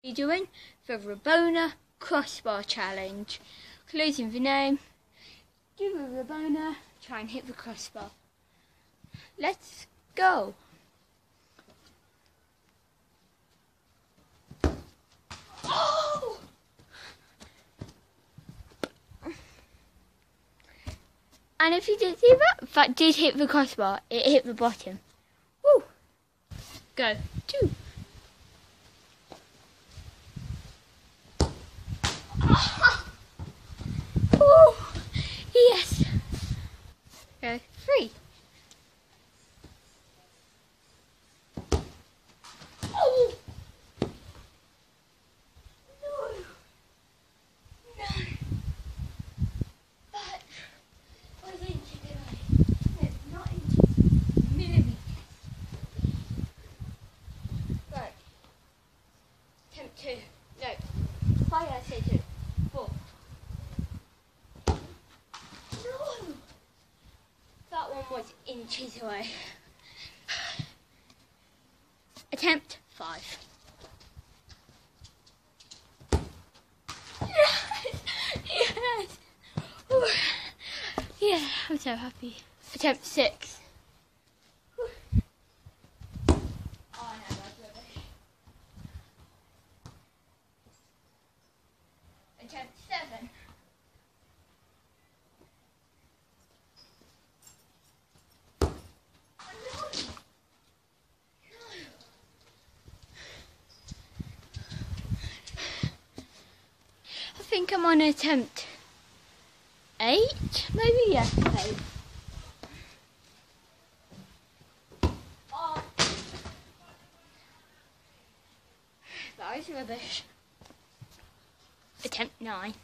We're doing the Rabona crossbar challenge. Closing the name, do the Rabona, try and hit the crossbar. Let's go. Oh! And if you didn't see that did hit the crossbar. It hit the bottom. Woo! Go. 2. Oh, yes. Go 3. Oh. No. No. That was inches away. No, not inches. Millimeters. Right. Attempt 2. No. 5, I say 2. 4. No! That one was inches away. Attempt 5. Yes! Yes! Ooh. Yeah, I'm so happy. Attempt 6. Oh, no, that's rubbish. Attempt 7. I think I'm on attempt 8, maybe, yeah, 8. Oh. That was rubbish. Attempt 9.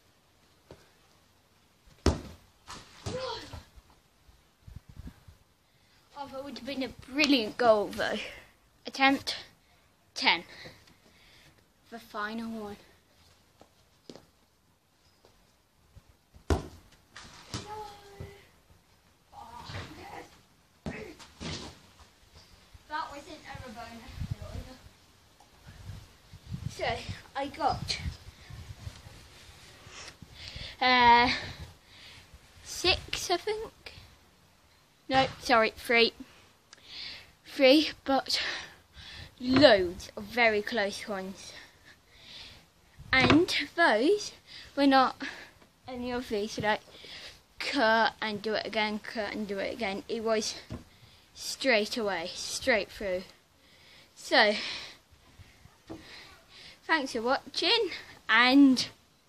Oh, that would have been a brilliant goal though. Attempt 10. The final one. That wasn't a Rabona. So I got 6, I think. No, sorry, 3. 3, but loads of very close ones. And those were not any of these, like cut and do it again, cut and do it again. It was straight away, straight through. So, thanks for watching and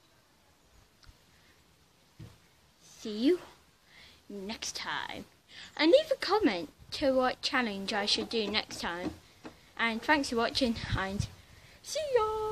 see you next time. And leave a comment to what challenge I should do next time. And thanks for watching and see ya!